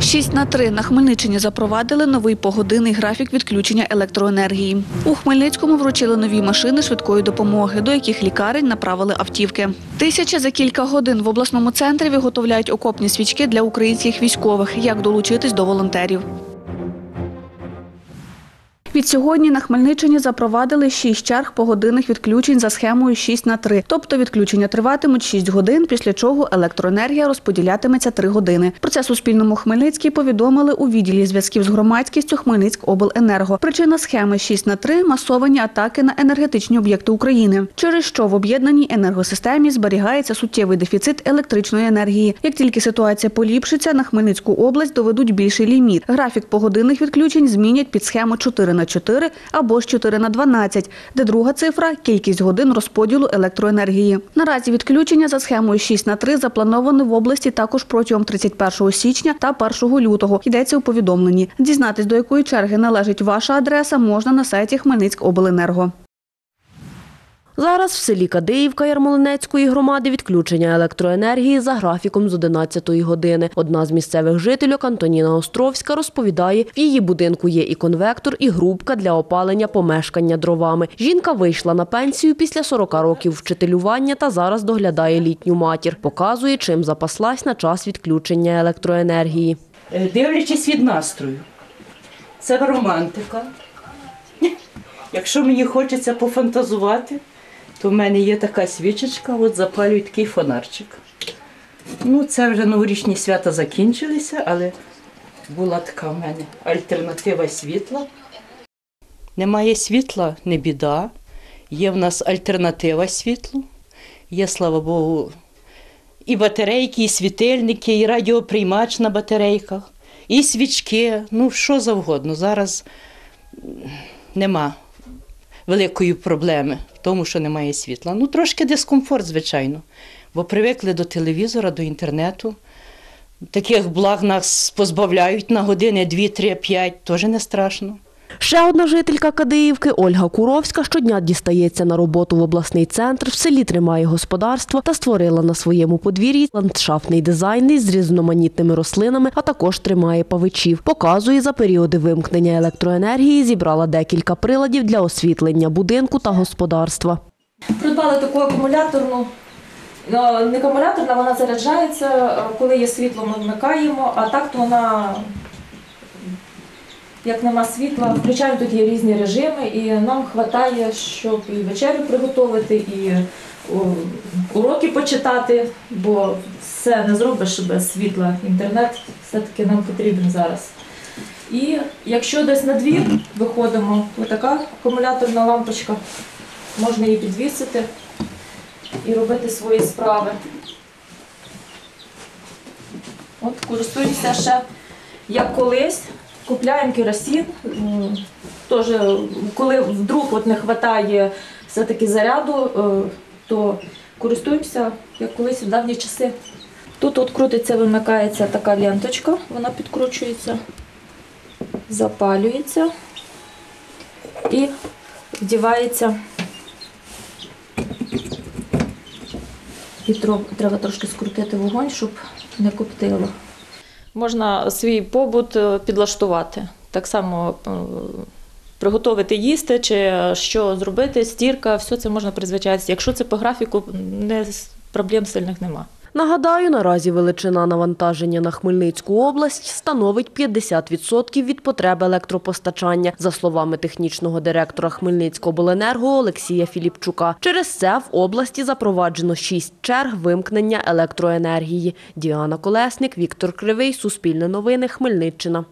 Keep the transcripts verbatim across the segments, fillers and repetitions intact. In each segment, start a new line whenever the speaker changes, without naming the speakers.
шість на три на Хмельниччині запровадили новий погодинний графік відключення електроенергії. У Хмельницькому вручили нові машини швидкої допомоги, до яких лікарень направили автівки. Тисяча за кілька годин в обласному центрі виготовляють окопні свічки для українських військових. Як долучитись до волонтерів? Відсьогодні на Хмельниччині запровадили шість черг погодинних відключень за схемою шість на три. Тобто відключення триватимуть шість годин, після чого електроенергія розподілятиметься три години. Про це Суспільному Хмельницький повідомили у відділі зв'язків з громадськістю Хмельницькобленерго. Причина схеми шість на три – масовані атаки на енергетичні об'єкти України, через що в об'єднаній енергосистемі зберігається суттєвий дефіцит електричної енергії. Як тільки ситуація поліпшиться, на Хмельницьку область доведуть більший ліміт. Графік погодинних відключень змінять під схему чотири на чотири або ж чотири на дванадцять, де друга цифра – кількість годин розподілу електроенергії. Наразі відключення за схемою шість на три заплановано в області також протягом тридцять першого січня та першого лютого, йдеться у повідомленні. Дізнатись, до якої черги належить ваша адреса, можна на сайті Хмельницькобленерго.
Зараз в селі Кадиївка Ярмолинецької громади відключення електроенергії за графіком з одинадцятої години. Одна з місцевих жительок Антоніна Островська розповідає, в її будинку є і конвектор, і грубка для опалення помешкання дровами. Жінка вийшла на пенсію після сорока років вчителювання та зараз доглядає літню матір. Показує, чим запаслась на час відключення електроенергії.
Дивлячись від настрою. Це романтика. Якщо мені хочеться пофантазувати, то в мене є така свічечка, от запалюю такий фонарчик. Ну, це вже новорічні свята закінчилися, але була така в мене альтернатива світла. Немає світла – не біда. Є в нас альтернатива світлу. Є, слава Богу, і батарейки, і світильники, і радіоприймач на батарейках, і свічки, ну, що завгодно. Зараз нема великої проблеми в тому, що немає світла. Ну, трошки дискомфорт, звичайно, бо привикли до телевізора, до інтернету. Таких благ нас позбавляють на години дві, три, п'ять, теж не страшно.
Ще одна жителька Кадиївки Ольга Куровська щодня дістається на роботу в обласний центр, в селі тримає господарство та створила на своєму подвір'ї ландшафтний дизайн з різноманітними рослинами, а також тримає павичів. Показує, за періоди вимкнення електроенергії зібрала декілька приладів для освітлення будинку та господарства.
Придбали таку акумуляторну, не акумуляторна, вона заряджається, коли є світло, ми вмикаємо, а так то вона... Як нема світла, включаємо, тут є різні режими, і нам вистачає, щоб і вечерю приготувати, і уроки почитати, бо все не зробиш без світла. Інтернет все-таки нам потрібен зараз. І якщо десь на двір виходимо, ось така акумуляторна лампочка, можна її підвісити і робити свої справи. От користуюся ще, як колись. Купляємо керосин, теж, коли вдруг от не вистачає все-таки заряду, то користуємося, як колись в давні часи. Тут от крутиться, вимикається така ленточка, вона підкручується, запалюється і вдівається. І треба трошки скрутити вогонь, щоб не коптило. Можна свій побут підлаштувати, так само приготувати їсти, чи що зробити, стірка, все це можна призвичатися. Якщо це по графіку, не, проблем сильних нема.
Нагадаю, наразі величина навантаження на Хмельницьку область становить п'ятдесят відсотків від потреб електропостачання, за словами технічного директора Хмельницькобленерго Олексія Філіпчука. Через це в області запроваджено шість черг вимкнення електроенергії. Діана Колесник, Віктор Кривий, Суспільне новини, Хмельниччина.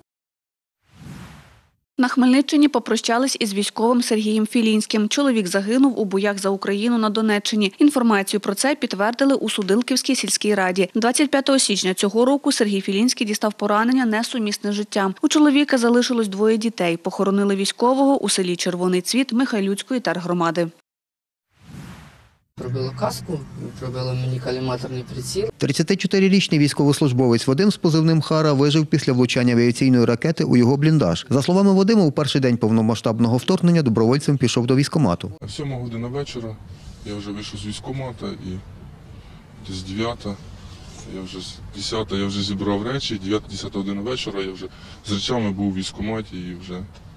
На Хмельниччині попрощались із військовим Сергієм Філінським. Чоловік загинув у боях за Україну на Донеччині. Інформацію про це підтвердили у Судилківській сільській раді. двадцять п'ятого січня цього року Сергій Філінський дістав поранення, несумісне з життям. У чоловіка залишилось двоє дітей. Похоронили військового у селі Червоний Цвіт Михайлюцької тергромади.
Пробило каску, пробило мені коліматорний приціл.
тридцятичотирирічний військовослужбовець Вадим з позивним «Хара» вижив після влучання авіаційної ракети у його бліндаж. За словами Вадима, у перший день повномасштабного вторгнення добровольцем пішов до військкомату.
Сьома година вечора я вже вийшов з військкомату і десь дев'ята Я вже з десята я вже зібрав речі, дев'ята-десята година вечора я вже з речами був у військкоматі і вже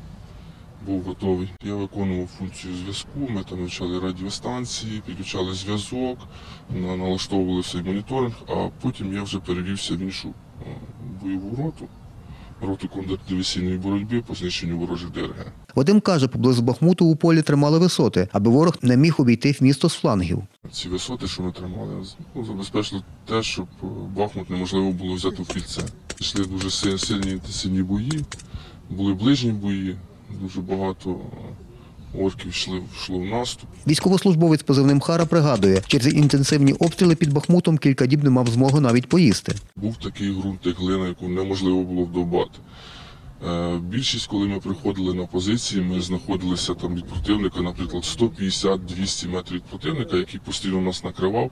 був готовий. Я виконував функцію зв'язку, ми там вивчали радіостанції, підключали зв'язок, налаштовували цей моніторинг, а потім я вже перевівся в іншу бойову роту, роту контрдиверсійної боротьби по знищенню ворожих ДРГ.
Вадим каже, поблизу Бахмуту у полі тримали висоти, аби ворог не міг обійти місто з флангів.
Ці висоти, що ми тримали, ну, забезпечили те, щоб Бахмут неможливо було взяти в кільце. Йшли дуже сильні інтенсивні бої, були ближні бої, дуже багато орків йшли, йшло в наступ.
Військовослужбовець позивним Хара пригадує, через інтенсивні обстріли під Бахмутом кілька діб не мав змоги навіть поїсти.
Був такий ґрунт, як глина, яку неможливо було вдовбати. Більшість, коли ми приходили на позиції, ми знаходилися там від противника, наприклад, сто п'ятдесят - двісті метрів від противника, який постійно нас накривав.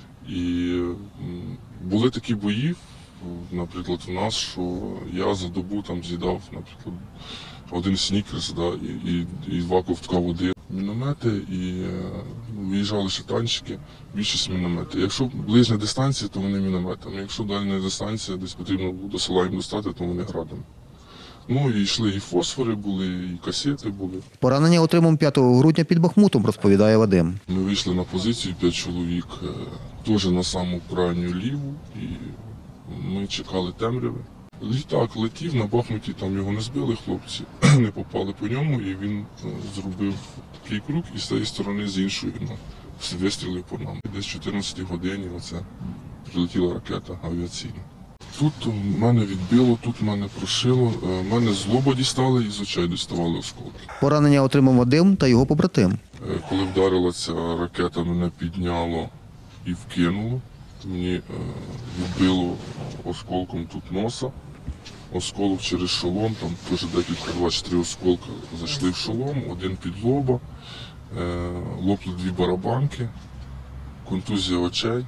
І були такі бої, наприклад, у нас, що я за добу там з'їдав, наприклад, один снікерс, да, і, і, і два ковтка води. Міномети і е, виїжджали ще танчики, більшість міномети. Якщо ближня дистанція, то вони мінометами. Якщо дальня дистанція, десь потрібно було до села їм достати, то вони градами. Ну і йшли і фосфори були, і касети були.
Поранення отримав п'ятого грудня під Бахмутом, розповідає Вадим.
Ми вийшли на позицію, п'ять чоловік, теж на саму крайню ліву, і ми чекали темряви. Літак летів, на Бахмуті там його не збили хлопці, не попали по ньому, і він зробив такий круг і з цієї сторони, з іншої, ну, вистрілив по нам. Десь в чотирнадцятій годині оце прилетіла ракета авіаційна. Тут мене відбило, тут мене прошило, мене з лоба дістали і з очей діставали осколки.
Поранення отримав Вадим та його побратим.
Коли вдарила ця ракета, мене підняло і вкинуло. Мені відбило осколком тут носа, осколок через шолом, там теж декілька, два чи три осколка зайшли в шолом, один під лоба, лопли дві барабанки, контузія очей,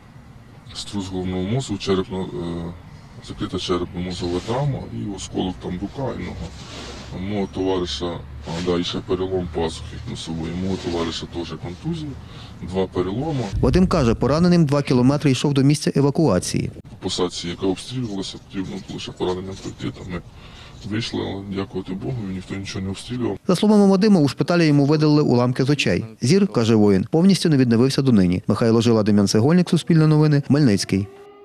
струс головного мозку, черепно, закрита черепно-мозова травма і осколок там рука і нога. Мого товариша, а, да, і ще перелом пазухи носової, мого товариша теж контузія, два переломи.
Вадим каже, пораненим два кілометри йшов до місця евакуації.
По посадці, яка обстрілювалася, потрібно було ще пораненим пройти. Там ми вийшли, але дякувати Богу, ніхто нічого не обстрілював.
За словами Вадима, у шпиталі йому видалили уламки з очей. Зір, каже воїн, повністю не відновився донині. Михайло Жила, Дем'ян Цегольник, Суспільне новини, Хмельницький.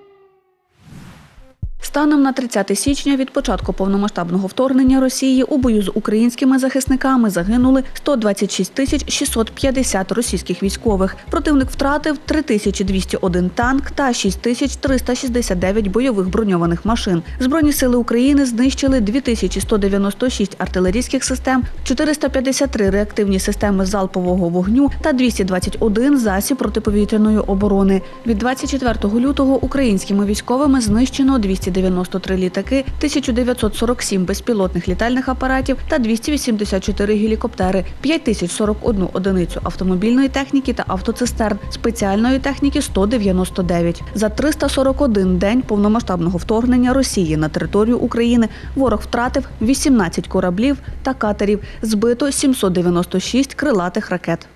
Станом на тридцяте січня від початку повномасштабного вторгнення Росії у бою з українськими захисниками загинули сто двадцять шість тисяч шістсот п'ятдесят російських військових. Противник втратив три тисячі двісті один танк та шість тисяч триста шістдесят дев'ять бойових броньованих машин. Збройні сили України знищили дві тисячі сто дев'яносто шість артилерійських систем, чотириста п'ятдесят три реактивні системи залпового вогню та двісті двадцять один засіб протиповітряної оборони. Від двадцять четвертого лютого українськими військовими знищено двісті дев'яносто три літаки, тисяча дев'ятсот сорок сім безпілотних літальних апаратів та двісті вісімдесят чотири гелікоптери, п'ять тисяч сорок одну одиницю автомобільної техніки та автоцистерн, спеціальної техніки сто дев'яносто дев'ять. За триста сорок один день повномасштабного вторгнення Росії на територію України ворог втратив вісімнадцять кораблів та катерів, збито сімсот дев'яносто шість крилатих ракет.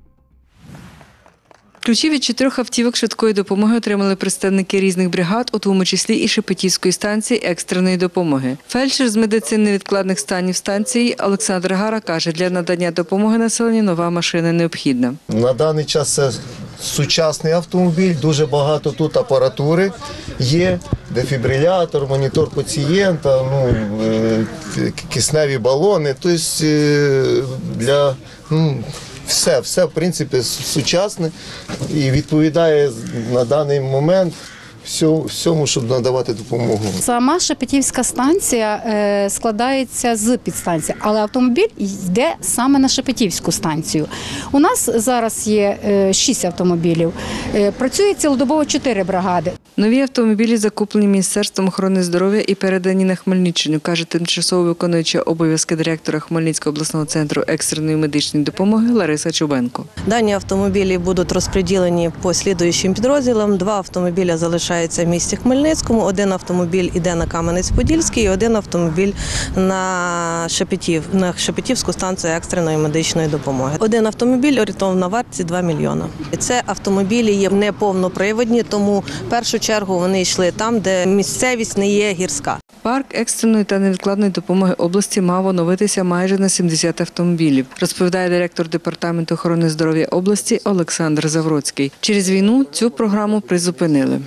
Ключі від чотирьох автівок швидкої допомоги отримали представники різних бригад, у тому числі і Шепетівської станції екстреної допомоги. Фельдшер з медицини невідкладних станів станції Олександр Гара каже, для надання допомоги населенню нова машина необхідна.
На даний час це сучасний автомобіль, дуже багато тут апаратури є, дефібрилятор, монітор пацієнта, ну, кисневі балони, тобто для... Ну, Все, все, в принципі, сучасне і відповідає на даний момент всьому, щоб надавати допомогу.
Сама Шепетівська станція е, складається з підстанції, але автомобіль йде саме на Шепетівську станцію. У нас зараз є е, шість автомобілів, е, працює цілодобово чотири бригади.
Нові автомобілі закуплені Міністерством охорони здоров'я і передані на Хмельниччину, каже тимчасово виконуюча обов'язки директора Хмельницького обласного центру екстреної медичної допомоги Лариса Чубенко.
Дані автомобілі будуть розподілені по слідуючим підрозділам. Два автомобіля залишаються залишається в місті Хмельницькому, один автомобіль іде на Кам'янець-Подільський і один автомобіль на Шепетів, на Шепетівську станцію екстреної медичної допомоги. Один автомобіль орієнтовна вартість два мільйони. Це автомобілі є не повноприводні, тому в першу чергу вони йшли там, де місцевість не є гірська.
Парк екстреної та невідкладної допомоги області мав оновитися майже на сімдесят автомобілів, розповідає директор Департаменту охорони здоров'я області Олександр Завроцький. Через війну цю програму призупинили.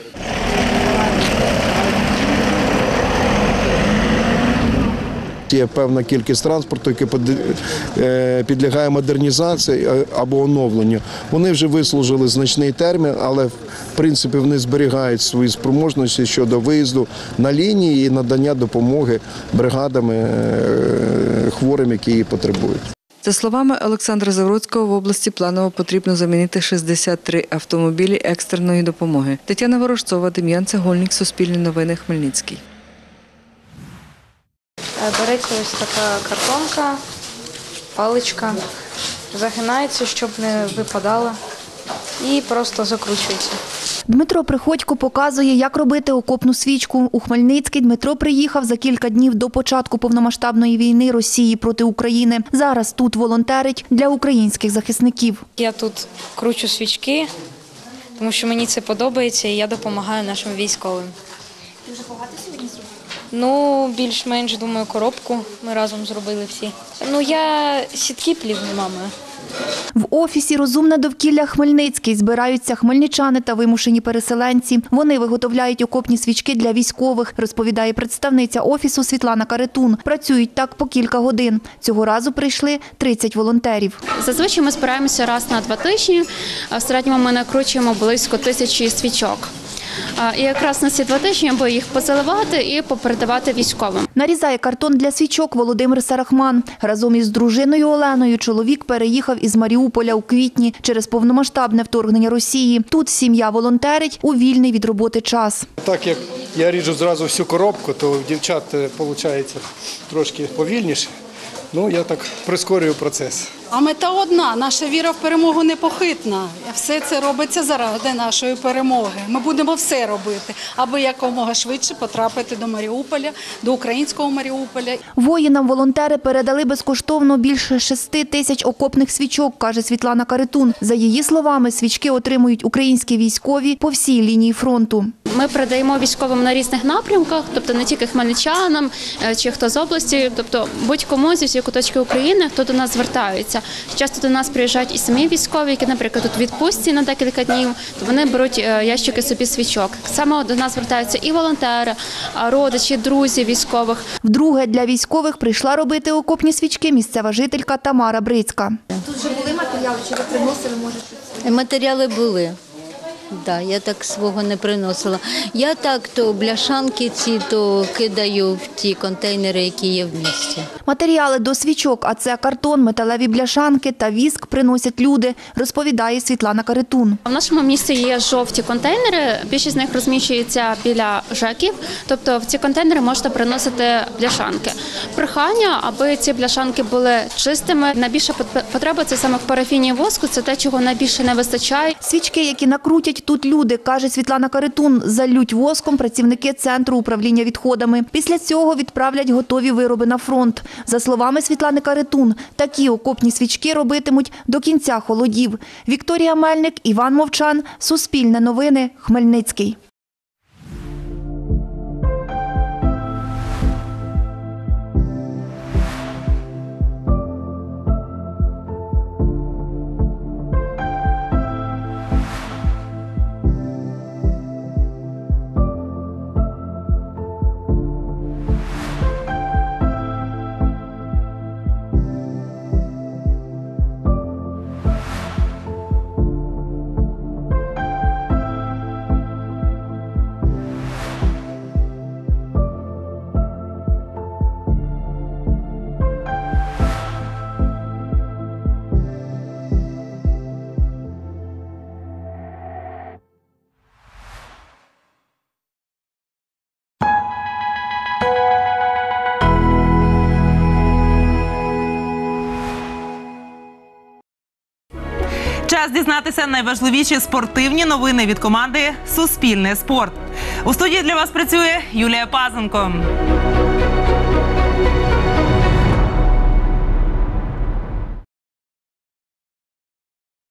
Є певна кількість транспорту, який підлягає модернізації або оновленню. Вони вже вислужили значний термін, але в принципі вони зберігають свої спроможності щодо виїзду на лінії і надання допомоги бригадами хворим, які її потребують.
За словами Олександра Завроцького, в області планово потрібно замінити шістдесят три автомобілі екстреної допомоги. Тетяна Ворожцова, Дем'ян Цегольник, Суспільне новини, Хмельницький.
Береться ось така картонка, паличка, загинається, щоб не випадала, і просто закручується.
Дмитро Приходько показує, як робити окопну свічку. У Хмельницький Дмитро приїхав за кілька днів до початку повномасштабної війни Росії проти України. Зараз тут волонтерить для українських захисників.
Я тут кручу свічки, тому що мені це подобається і я допомагаю нашим військовим.
Ти вже багато сьогодні зробив?
Ну, більш-менш, думаю, коробку ми разом зробили всі. Ну, я сітки плівні, мама.
В офісі «Розумне довкілля Хмельницький» збираються хмельничани та вимушені переселенці. Вони виготовляють окопні свічки для військових, розповідає представниця офісу Світлана Каретун. Працюють так по кілька годин. Цього разу прийшли тридцять волонтерів.
Зазвичай ми збираємося раз на два тижні. В середньому ми накручуємо близько тисячі свічок. І якраз на ці два тижні аби їх позаливати і попередавати військовим.
Нарізає картон для свічок Володимир Сарахман. Разом із дружиною Оленою чоловік переїхав із Маріуполя у квітні через повномасштабне вторгнення Росії. Тут сім'я волонтерить у вільний від роботи час.
Так як я ріжу зразу всю коробку, то в дівчат виходить трошки повільніше. Ну, я так прискорюю процес.
А мета одна – наша віра в перемогу непохитна. Все це робиться заради нашої перемоги. Ми будемо все робити, аби якомога швидше потрапити до Маріуполя, до українського Маріуполя.
Воїнам волонтери передали безкоштовно більше шести тисяч окопних свічок, каже Світлана Каретун. За її словами, свічки отримують українські військові по всій лінії фронту.
Ми передаємо військовим на різних напрямках, тобто не тільки хмельничанам чи хто з області, тобто будь-кому зі всіх куточків України, хто до нас звертається. Часто до нас приїжджають і самі військові, які, наприклад, тут в відпустці на декілька днів, то вони беруть ящики собі свічок. Саме до нас звертаються і волонтери, родичі, друзі військових.
Вдруге для військових прийшла робити окопні свічки місцева жителька Тамара Брицька. Тут вже були матеріали, чи ви приносили, може, щось?
Матеріали були. Да, я так свого не приносила. Я так то бляшанки ці то кидаю в ті контейнери, які є в місті.
Матеріали до свічок, а це картон, металеві бляшанки та віск приносять люди, розповідає Світлана Каретун.
В нашому місті є жовті контейнери, більшість з них розміщується біля ЖЕКів, тобто в ці контейнери можна приносити бляшанки. Прохання, аби ці бляшанки були чистими. Найбільша потреба – це саме в парафіні і воску, це те, чого найбільше не вистачає.
Свічки, які накрутять тут люди, каже Світлана Каретун, залють воском працівники Центру управління відходами. Після цього відправлять готові вироби на фронт. За словами Світлани Каретун, такі окопні свічки робитимуть до кінця холодів. Вікторія Мельник, Іван Мовчан, Суспільне новини, Хмельницький.
Час дізнатися найважливіші спортивні новини від команди «Суспільне спорт». У студії для вас працює Юлія Пазенко.